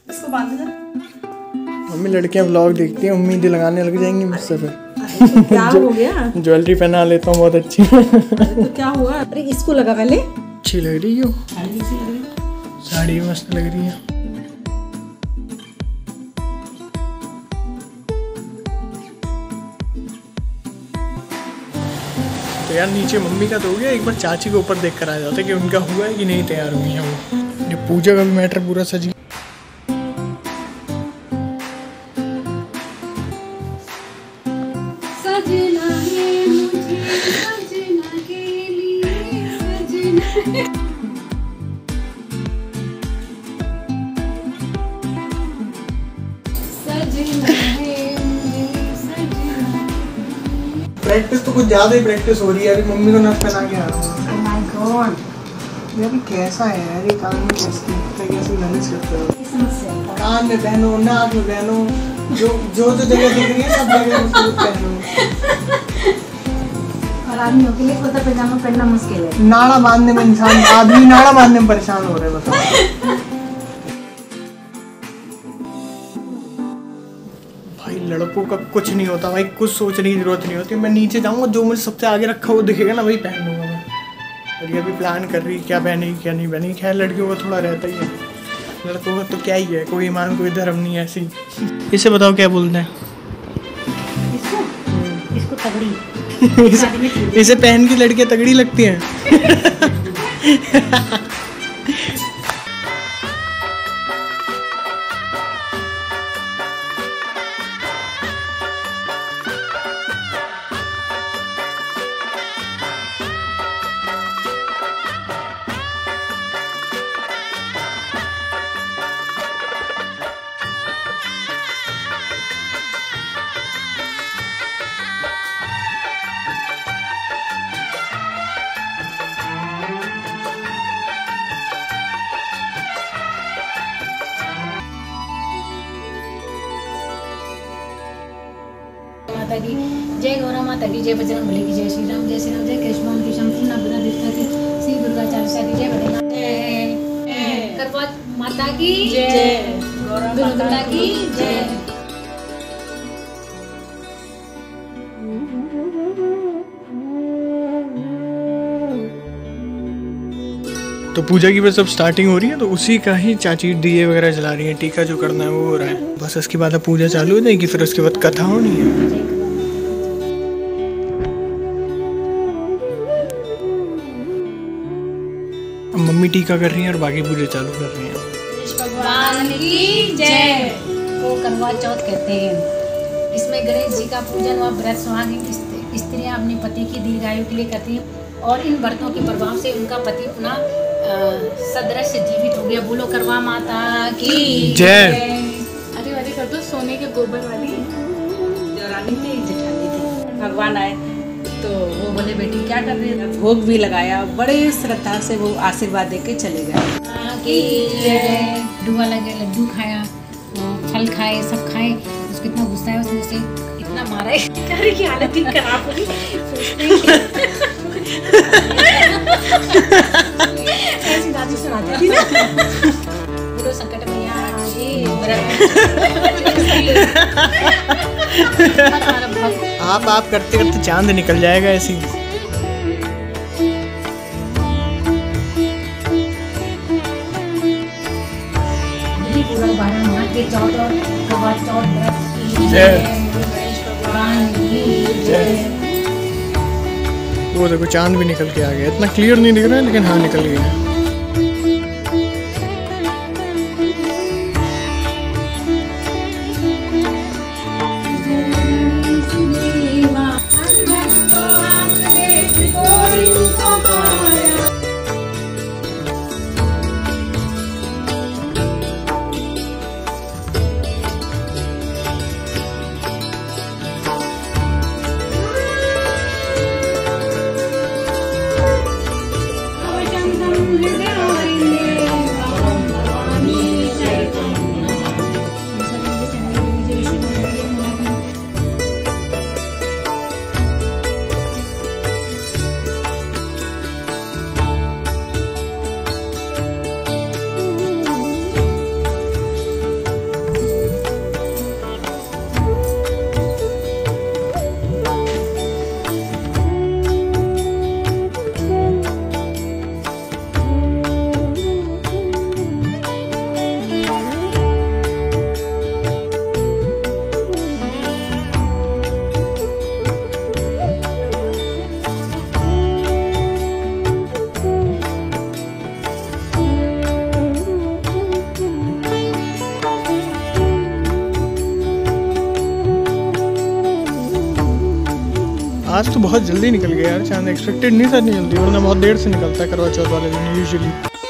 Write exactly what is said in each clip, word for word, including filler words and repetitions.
इसको बांध दे। मम्मी लड़कियां ब्लॉग देखती हैं, उम्मीदें लगाने लग जाएंगी मुझसे फिर। तो क्या हो गया? ज्वेलरी पहना लेता हूँ बहुत अच्छी। तो क्या हुआ? अरे इसको लगा पहले। अच्छी लग रही हो साड़ी, मस्त लग रही है। तो यार नीचे मम्मी का तो हो गया, एक बार चाची के ऊपर देख कर आ जाता कि उनका हुआ है कि नहीं तैयार हुई है वो। ये पूजा का भी मैटर पूरा सज गया। प्रैक्टिस तो कुछ ज्यादा ही प्रैक्टिस हो रही है। अभी मम्मी को नथ पहना के आ रहा हूँ। oh my God, ये अभी कैसा है यार, ये कान में कैसे कैसे मैनेज करते हो? कान में पहनो, नाक में पहनो, जो जो जो जगह दिख रही है सब जगह उसको पहनो। और आदमियों के लिए कुर्ता पैजामा पहनना मुश्किल है। नाड़ा बांधने में इंसान, आदमी नाड़ा बांधने में परेशान हो रहे हैं, बताओ। भाई लड़कों का कुछ नहीं होता भाई, कुछ सोचने की जरूरत नहीं होती। मैं नीचे जाऊंगा, जो मुझे सबसे आगे रखा वो दिखेगा ना वही पहन लूंगा मैं। और ये भी प्लान कर रही क्या पहनेगी क्या नहीं पहनेगी। खैर लड़कियों का थोड़ा रहता ही है, लड़कों का तो क्या ही है, कोई ईमान कोई धर्म नहीं है ऐसी। इसे बताओ क्या बोलते हैं इसको? इसको तगड़ी। इसे, इसे पहन की लड़कियां तगड़ी लगती हैं। माता की जय, गौरा माता की जय, बजरंग बली की जय, श्री राम जय, श्री राम जय, कृष्ण की संपूर्ण बिना दिखता की श्री दुर्गा चालीसा की जय, भोलेनाथ जय, करवा माता की जय, गौरा माता की जय। तो पूजा की बस अब स्टार्टिंग हो रही है, तो उसी का ही चाची दिए वगैरह जला रही है। टीका जो करना है वो हो रहा है। बस इसके बाद अब पूजा चालू हो जाएगी, फिर उसके बाद कथा होनी है। मम्मी टीका कर रही है और बाकी पूजा चालू कर रही है। भगवान की जय। वो करवा चौथ कहते हैं। इसमें गणेश जी का पूजन व व्रत सुहागिन स्त्रियां अपने पति की दीर्घायु के लिए करती हैं और इन व्रतों के प्रभाव से उनका पति पुनः सदृश से जीवित हो गया। बोलो करवा माता की जय। अरे वाली कर दो, सोने के गोबर वाली। रानी थी, जेठानी थी, भगवान आए तो वो बोले बेटी क्या कर रही है, भोग भी लगाया, बड़े श्रद्धा से वो आशीर्वाद दे के चले गए। दुआ लगे, लड्डू खाया, फल खाए, सब खाए। उसको इतना गुस्सा है, उसने उसे इतना मारा है की हालत ही खराब हो गई। ऐसी दादी सुनाती थी ना, बुरो संकट में आप आप करते करते चांद निकल जाएगा ऐसी। वो देखो चांद भी निकल के आ गया। इतना क्लियर नहीं दिख रहा है लेकिन हाँ निकल गया। आज तो बहुत जल्दी निकल गया यार चांद, एक्सपेक्टेड नहीं था नहीं जल्दी, वरना बहुत देर से निकलता है करवा चौथ वाले दिन यूजुअली।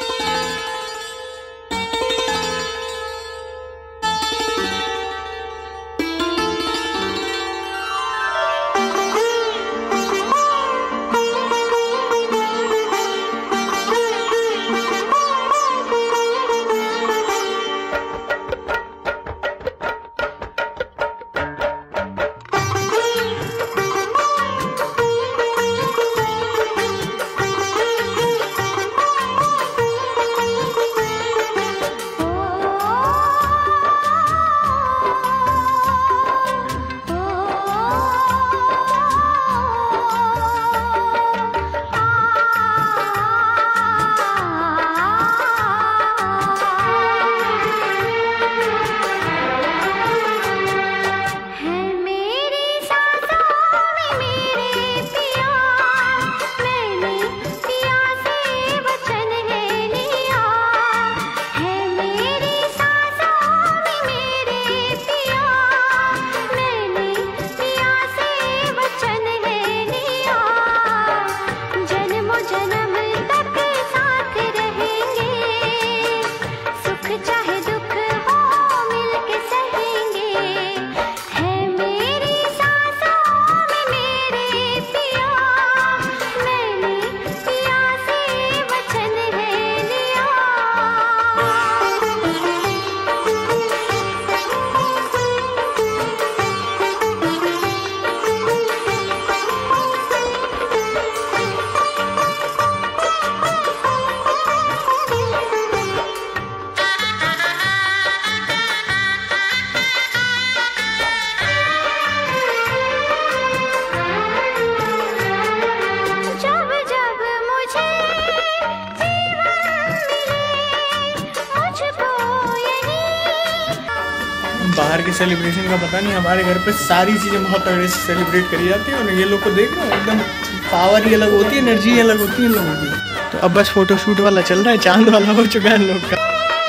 बाहर के सेलिब्रेशन का पता नहीं, हमारे घर पे सारी चीज़ें बहुत तगड़े से सेलिब्रेट करी जाती है। और ये लोग को देख रहे हो एकदम पावर ही अलग होती है, एनर्जी अलग होती है इन लोगों की। तो अब बस फोटो शूट वाला चल रहा है, चांद वाला हो चुका है इन लोग का।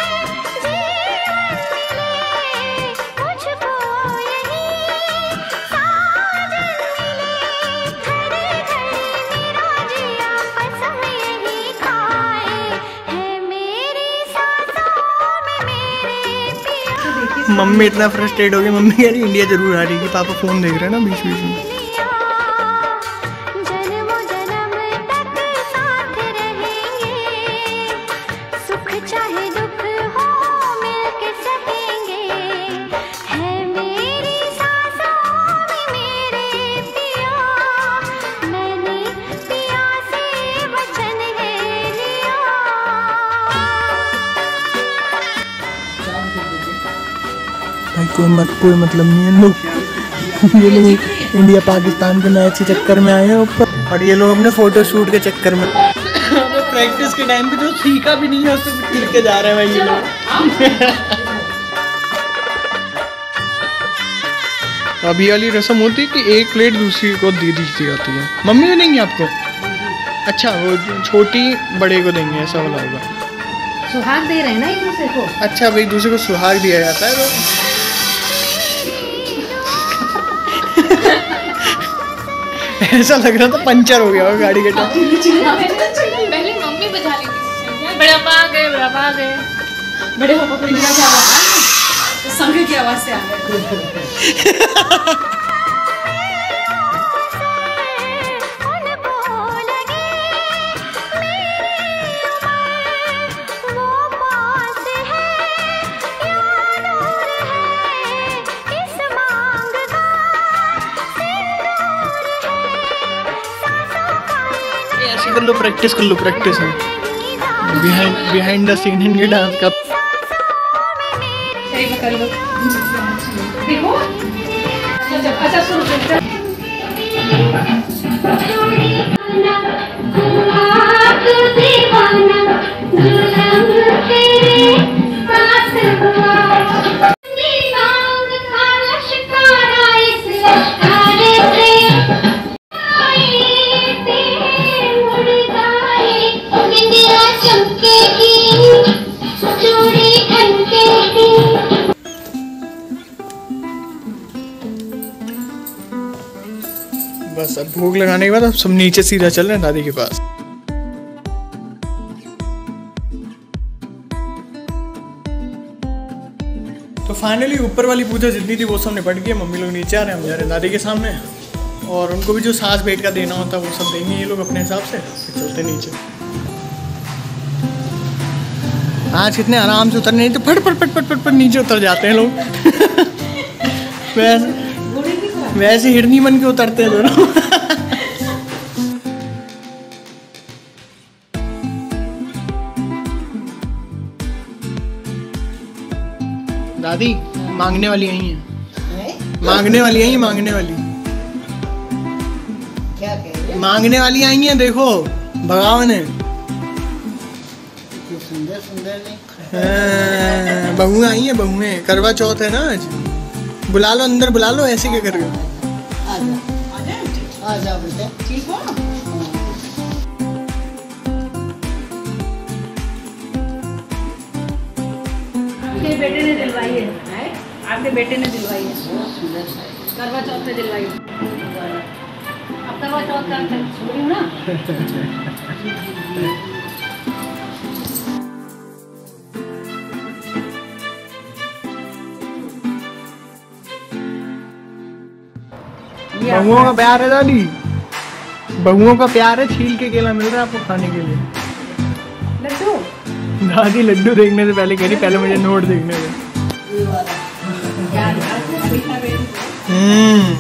मम्मी इतना फ्रस्ट्रेट हो गई, मम्मी कह रही इंडिया जरूर आ रही है, पापा फोन देख रहे हैं ना बीच बीच में। भाई कोई मत कोई मतलब नहीं है लोग ये लोग इंडिया पाकिस्तान के मैच के चक्कर में आए हैं ऊपर, और ये लोग अपने फोटो शूट के चक्कर में प्रैक्टिस के टाइम पे जो सीखा भी नहीं है उससे गिर के जा रहे हैं भाई ये लोग। अभी वाली रस्म होती है कि एक प्लेट दूसरी को दे दी जाती है। मम्मी को देंगे आपको? अच्छा, वो छोटी बड़े को देंगे, ऐसा वाला होगा। सुहाग दे रहे हैं ना एक दूसरे को। अच्छा भाई, दूसरे को सुहाग दिया जाता है तो ऐसा लग रहा था पंचर हो गया होगा गाड़ी के टायर। पहले मम्मी बजा ली थी, बड़े पापा आ गए, बड़े पापा आ गए, बड़े पापा को इंदिरा की आवाज तो संघ की आवाज से आ गए। कर लो, प्रैक्टिस कर लो, प्रैक्टिस है behind behind the scene Indian dance का। कर लो देखो, अच्छा सुनो बस अब भोग लगाने के बाद अब सब नीचे सीधा चल रहे हैं दादी के पास। तो फाइनली ऊपर वाली पूजा जितनी थी वो सब निपट गई। मम्मी लोग नीचे आ रहे हैं, हम जा रहे हैं दादी के सामने, और उनको भी जो सास भेंट का देना होता है वो सब देंगे ये लोग अपने हिसाब से। फिर चलते नीचे। आज कितने आराम से उतरने, तो फट फट फट फट फट फट नीचे उतर जाते हैं लोग। वैसे वैसे हिरनी बन के उतरते हैं दोनों। दादी मांगने वाली आई हैं, मांगने वाली आई हैं, मांगने वाली क्या कह रहे मांगने वाली आई हैं, देखो भगवान है। सुंदर सुंदर नहीं बहुएं आई हैं, बहुएं। करवा चौथ है ना आज, बुला लो अंदर, बुला लो। ऐसे क्या कर रहे हो? आ जाओ बेटा, ठीक हो? आपके बेटे ने दिलवाई है, आपके बेटे ने दिलवाई है, करवा चौथ पे दिलवाई है। अब करवा चौथ का छोड़ी हूँ ना। बहुओं का प्यार है दादी, बहुओं का प्यार है। छील के केला मिल रहा है आपको खाने के लिए। लड्डू दादी लड्डू देखने से पहले कह रही पहले मुझे नोट देखने दे। हम्म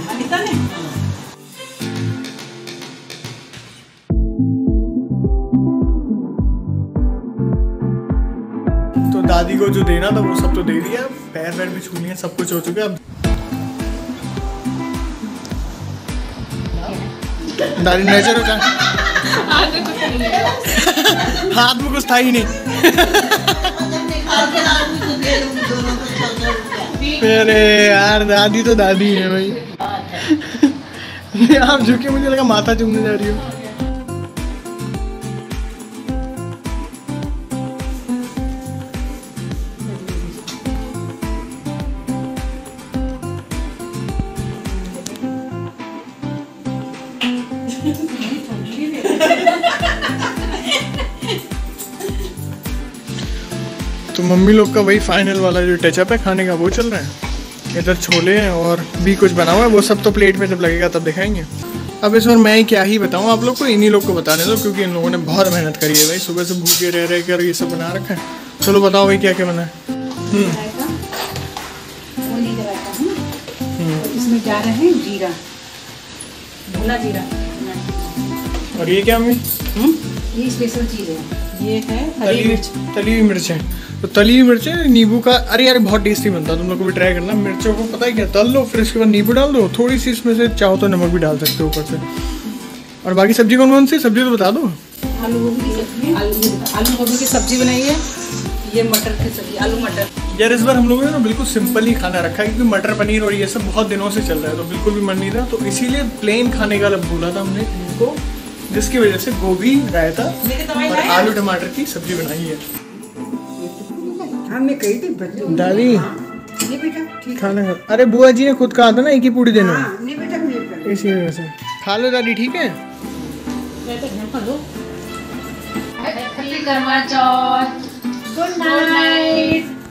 तो दादी को जो देना था वो सब तो दे दिया, पैर पैर भी छू लिए, सब कुछ हो चुका। अब दादी नजर होता हाथ में कुछ था ही नहीं। अरे यार दादी तो दादी है भाई। आप झुके, मुझे लगा माथा चूमने जा रही हो। तो मम्मी लोग का वही फाइनल वाला जो टचअप है खाने का वो चल रहा है। इधर छोले हैं और भी कुछ बना हुआ है, वो सब तो प्लेट में जब लगेगा तब दिखाएंगे। अब इस बार मैं क्या ही बताऊँ आप लोग को, इन्हीं लोग को बताने दो, क्योंकि इन लोगों ने बहुत मेहनत करी है भाई। सुबह से भूखे रह रहे कर ये सब बना रखा है। चलो बताओ भाई क्या क्या बना है। इसमें जा रहे हैं जीरा, भुना जीरा। और ये क्या मम्मी? ये स्पेशल चीज़ है, ये है हरी तली मिर्च। तली हुई मिर्चें। तो तली हुई मिर्चें नींबू का, अरे यार बहुत टेस्टी बनता है, तुम लोग को भी ट्राई करना। मिर्चों को पता है क्या, तल लो, फिर उसके बाद नींबू डाल दो, थोड़ी सी इसमें से चाहो तो नमक भी डाल सकते हो ऊपर से। और बाकी सब्जी कौन कौन सी सब्जी तो बता दो। आलू गोभी की सब्जी, आलू आलू गोभी की सब्जी बनाई है। ये मटर की सब्जी, आलू मटर। यार इस बार हम लोगों ने ना बिल्कुल सिंपल ही खाना रखा है, क्योंकि मटर पनीर और ये सब बहुत दिनों से चल रहा है, तो बिल्कुल भी मन नहीं था, तो इसीलिए प्लेन खाने का भूला था हमने इनको, जिसकी वजह से गोभी रायता और आलू टमाटर की सब्जी बनाई है। दादी ये बेटा ठीक खाना खा, अरे बुआ जी ने खुद कहा था ना एक ही पूरी देना, नहीं बेटा नहीं इसी वजह से खा लो दादी। ठीक है, करवा चौथ, गुड नाइट।